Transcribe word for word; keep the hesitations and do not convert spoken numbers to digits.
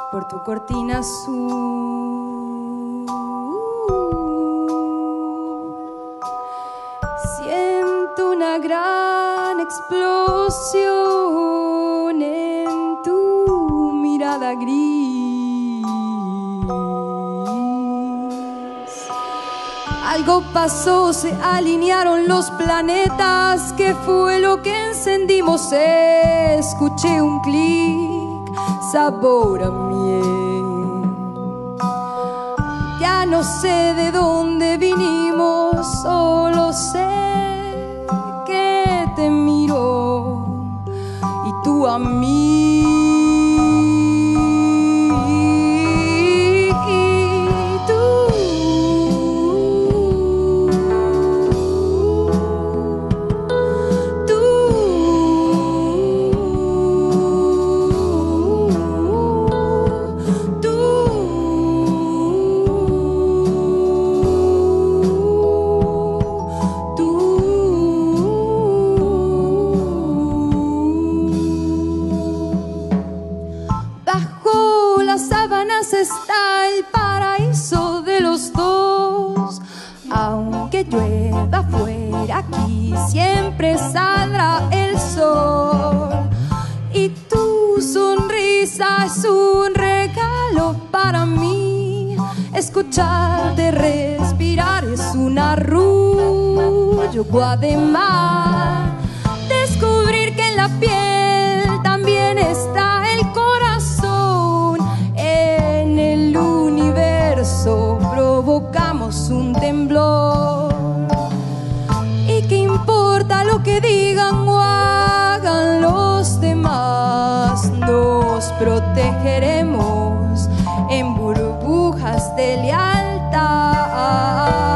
por tu cortina azul. Siento una gran explosión en tu mirada gris. Algo pasó, se alinearon los planetas. ¿Qué fue lo que encendimos? Escuché un clic, sabor a miel. Ya no sé de dónde vinimos, solo sé que te miro y tú a mí. Está el paraíso de los dos. Aunque llueva fuera, aquí siempre saldrá el sol. Y tu sonrisa es un regalo para mí. Escucharte respirar es un arrullo, Guademar. Descubrir que en la piel también está el corazón. En el universo provocamos un temblor. ¿Y qué importa lo que digan o hagan los demás? Nos protegeremos en burbujas de lealtad.